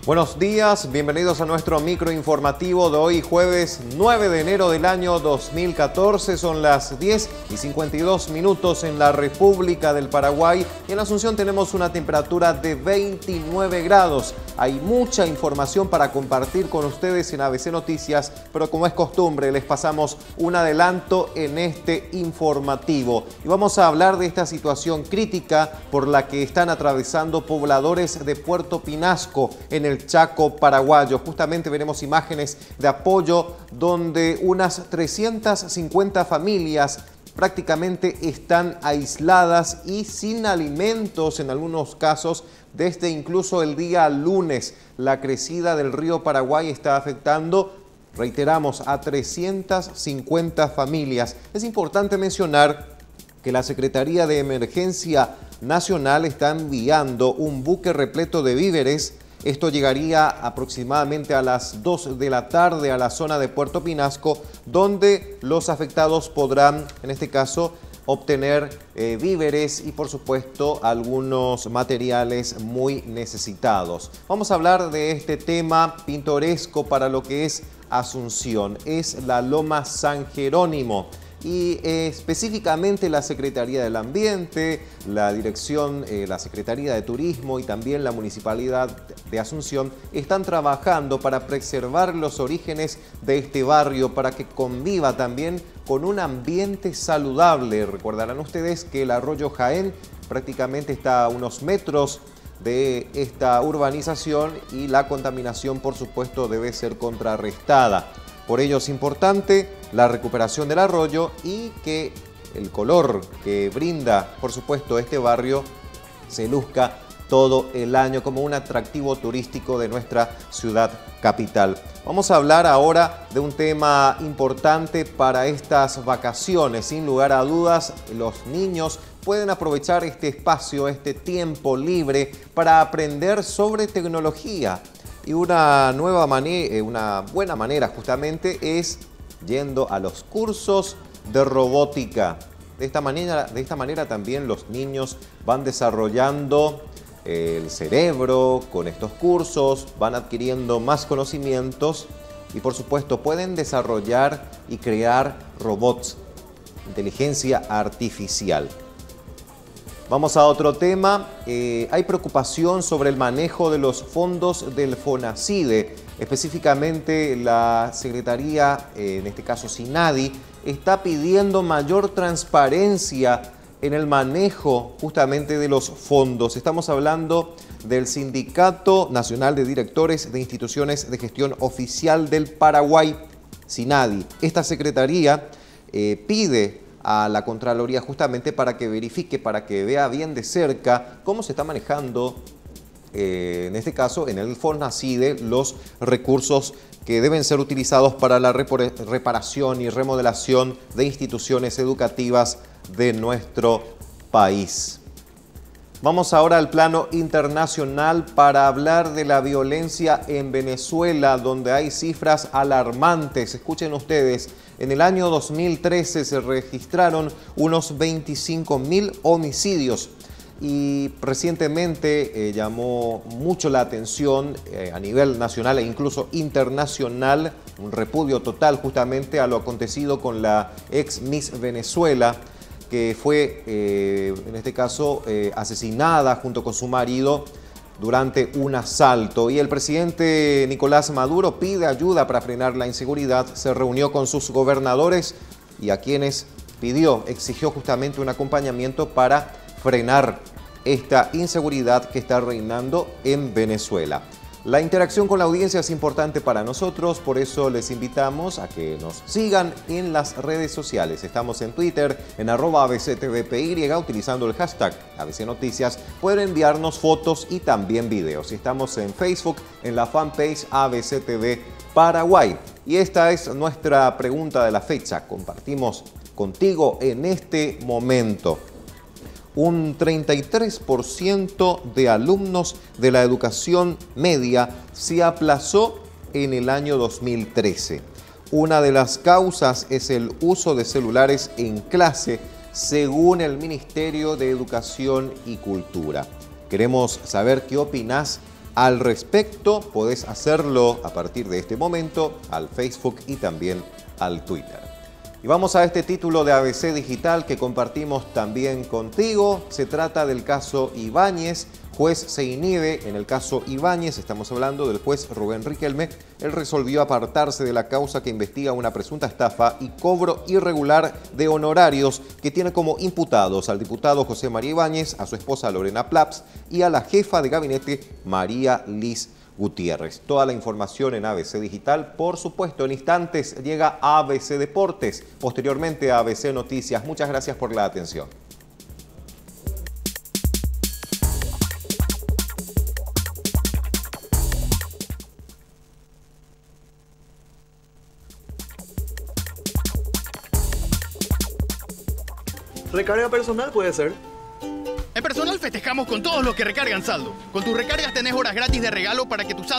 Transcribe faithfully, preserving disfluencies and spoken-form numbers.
Buenos días, bienvenidos a nuestro microinformativo de hoy, jueves nueve de enero del año dos mil catorce. Son las diez y cincuenta y dos minutos en la República del Paraguay y en Asunción tenemos una temperatura de veintinueve grados. Hay mucha información para compartir con ustedes en A B C Noticias, pero como es costumbre les pasamos un adelanto en este informativo. Y vamos a hablar de esta situación crítica por la que están atravesando pobladores de Puerto Pinasco en el Chaco paraguayo. Justamente veremos imágenes de apoyo donde unas trescientas cincuenta familias prácticamente están aisladas y sin alimentos en algunos casos desde incluso el día lunes. La crecida del río Paraguay está afectando, reiteramos, a trescientas cincuenta familias. Es importante mencionar que la Secretaría de Emergencia Nacional está enviando un buque repleto de víveres. Esto llegaría aproximadamente a las dos de la tarde a la zona de Puerto Pinasco, donde los afectados podrán, en este caso, obtener eh, víveres y, por supuesto, algunos materiales muy necesitados. Vamos a hablar de este tema pintoresco para lo que es Asunción. Es la Loma San Jerónimo. Y eh, específicamente la Secretaría del Ambiente, la Dirección, eh, la Secretaría de Turismo y también la Municipalidad de Asunción están trabajando para preservar los orígenes de este barrio, para que conviva también con un ambiente saludable. Recordarán ustedes que el arroyo Jaén prácticamente está a unos metros de esta urbanización y la contaminación, por supuesto, debe ser contrarrestada. Por ello es importante la recuperación del arroyo y que el color que brinda, por supuesto, este barrio se luzca todo el año como un atractivo turístico de nuestra ciudad capital. Vamos a hablar ahora de un tema importante para estas vacaciones. Sin lugar a dudas, los niños pueden aprovechar este espacio, este tiempo libre para aprender sobre tecnología. Y una nueva manera, una buena manera justamente es yendo a los cursos de robótica. De esta manera, de esta manera también los niños van desarrollando el cerebro con estos cursos, van adquiriendo más conocimientos y por supuesto pueden desarrollar y crear robots, inteligencia artificial. Vamos a otro tema. Eh, hay preocupación sobre el manejo de los fondos del FONACIDE. Específicamente la Secretaría, eh, en este caso SINADI, está pidiendo mayor transparencia en el manejo justamente de los fondos. Estamos hablando del Sindicato Nacional de Directores de Instituciones de Gestión Oficial del Paraguay, SINADI. Esta secretaría eh, pide a la Contraloría justamente para que verifique, para que vea bien de cerca cómo se está manejando, eh, en este caso en el FONACIDE, los recursos que deben ser utilizados para la reparación y remodelación de instituciones educativas de nuestro país. Vamos ahora al plano internacional para hablar de la violencia en Venezuela, donde hay cifras alarmantes. Escuchen ustedes, en el año dos mil trece se registraron unos veinticinco mil homicidios y recientemente eh, llamó mucho la atención eh, a nivel nacional e incluso internacional un repudio total justamente a lo acontecido con la ex Miss Venezuela, que fue, eh, en este caso, eh, asesinada junto con su marido durante un asalto. Y el presidente Nicolás Maduro pide ayuda para frenar la inseguridad. Se reunió con sus gobernadores y a quienes pidió, exigió justamente un acompañamiento para frenar esta inseguridad que está reinando en Venezuela. La interacción con la audiencia es importante para nosotros, por eso les invitamos a que nos sigan en las redes sociales. Estamos en Twitter, en arroba A B C T V P Y, utilizando el hashtag A B C Noticias. Pueden enviarnos fotos y también videos. Estamos en Facebook, en la fanpage A B C T V Paraguay. Y esta es nuestra pregunta de la fecha. Compartimos contigo en este momento. Un treinta y tres por ciento de alumnos de la educación media se aplazó en el año dos mil trece. Una de las causas es el uso de celulares en clase, según el Ministerio de Educación y Cultura. Queremos saber qué opinás al respecto, podés hacerlo a partir de este momento al Facebook y también al Twitter. Y vamos a este título de A B C Digital que compartimos también contigo. Se trata del caso Ibáñez. Juez se inhibe. En el caso Ibáñez, estamos hablando del juez Rubén Riquelme. Él resolvió apartarse de la causa que investiga una presunta estafa y cobro irregular de honorarios que tiene como imputados al diputado José María Ibáñez, a su esposa Lorena Plaps y a la jefa de gabinete María Liz Gutiérrez. Toda la información en A B C Digital. Por supuesto, en instantes llega A B C Deportes, posteriormente a A B C Noticias. Muchas gracias por la atención. Recarga personal puede ser. En Personal festejamos con todos los que recargan saldo. Con tus recargas tenés horas gratis de regalo para que tu saldo